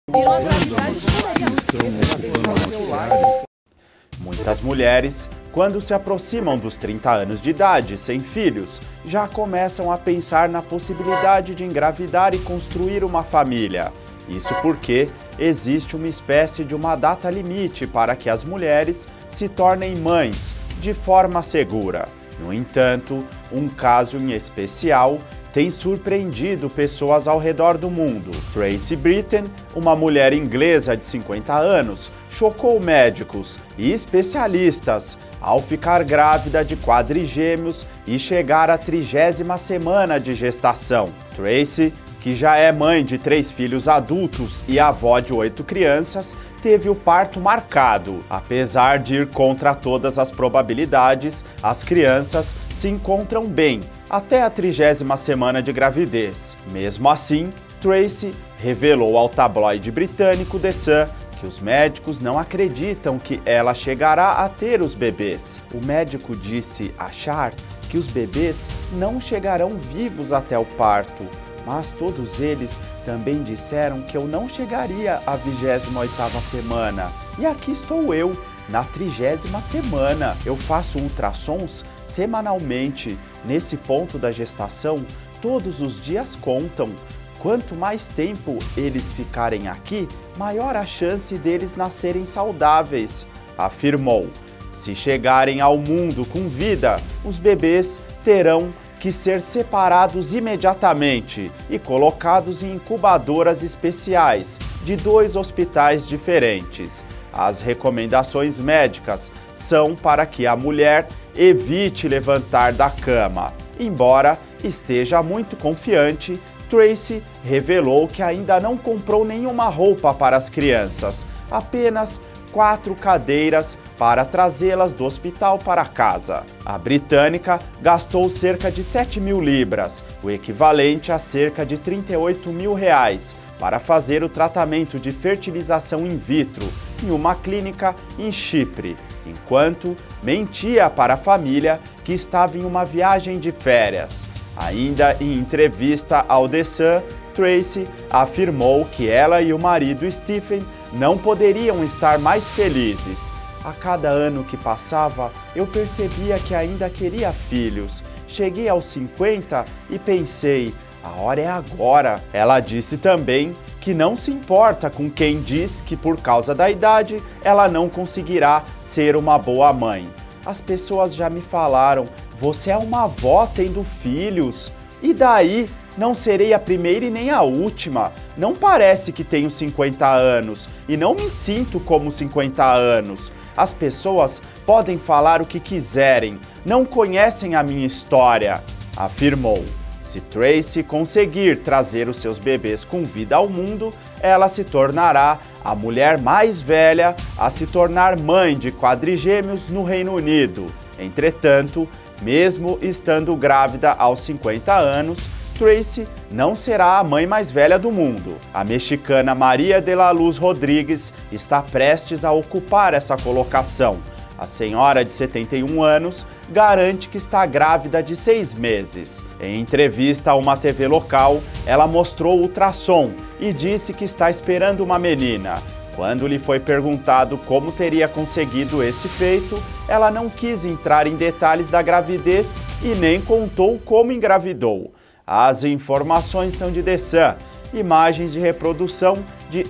Muitas mulheres, quando se aproximam dos 30 anos de idade, sem filhos, já começam a pensar na possibilidade de engravidar e construir uma família. Isso porque existe uma espécie de uma data limite para que as mulheres se tornem mães de forma segura. No entanto, um caso em especial tem surpreendido pessoas ao redor do mundo. Tracy Britten, uma mulher inglesa de 50 anos, chocou médicos e especialistas ao ficar grávida de quadrigêmeos e chegar à 30ª semana de gestação. Tracy, que já é mãe de 3 filhos adultos e avó de 8 crianças, teve o parto marcado. Apesar de ir contra todas as probabilidades, as crianças se encontram bem até a 30ª semana de gravidez. Mesmo assim, Tracy revelou ao tabloide britânico The Sun que os médicos não acreditam que ela chegará a ter os bebês. O médico disse achar que os bebês não chegarão vivos até o parto, mas todos eles também disseram que eu não chegaria à 28ª semana. E aqui estou eu, na 30ª semana. Eu faço ultrassons semanalmente. Nesse ponto da gestação, todos os dias contam. Quanto mais tempo eles ficarem aqui, maior a chance deles nascerem saudáveis, afirmou. Se chegarem ao mundo com vida, os bebês terão que ser separados imediatamente e colocados em incubadoras especiais de 2 hospitais diferentes. As recomendações médicas são para que a mulher evite levantar da cama. Embora esteja muito confiante, Tracy revelou que ainda não comprou nenhuma roupa para as crianças, apenas 4 cadeiras para trazê-las do hospital para casa. A britânica gastou cerca de 7.000 libras, o equivalente a cerca de R$38.000, para fazer o tratamento de fertilização in vitro em uma clínica em Chipre, enquanto mentia para a família que estava em uma viagem de férias. Ainda em entrevista ao The Sun, Tracy afirmou que ela e o marido Stephen não poderiam estar mais felizes. A cada ano que passava, eu percebia que ainda queria filhos. Cheguei aos 50 e pensei, a hora é agora. Ela disse também que não se importa com quem diz que por causa da idade ela não conseguirá ser uma boa mãe. As pessoas já me falaram, você é uma avó tendo filhos. E daí? Não serei a primeira e nem a última. Não parece que tenho 50 anos e não me sinto como 50 anos. As pessoas podem falar o que quiserem, não conhecem a minha história, afirmou. Se Tracy conseguir trazer os seus bebês com vida ao mundo, ela se tornará a mulher mais velha a se tornar mãe de quadrigêmeos no Reino Unido. Entretanto, mesmo estando grávida aos 50 anos, Tracy não será a mãe mais velha do mundo. A mexicana Maria de la Luz Rodrigues está prestes a ocupar essa colocação. A senhora de 71 anos garante que está grávida de 6 meses. Em entrevista a uma TV local, ela mostrou o ultrassom e disse que está esperando uma menina. Quando lhe foi perguntado como teria conseguido esse feito, ela não quis entrar em detalhes da gravidez e nem contou como engravidou. As informações são de The Sun, imagens de reprodução de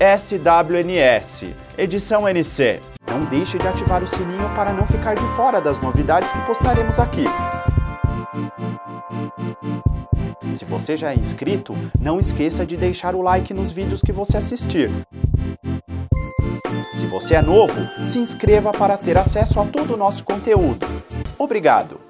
SWNS, edição NC. Não deixe de ativar o sininho para não ficar de fora das novidades que postaremos aqui. Se você já é inscrito, não esqueça de deixar o like nos vídeos que você assistir. Se você é novo, se inscreva para ter acesso a todo o nosso conteúdo. Obrigado!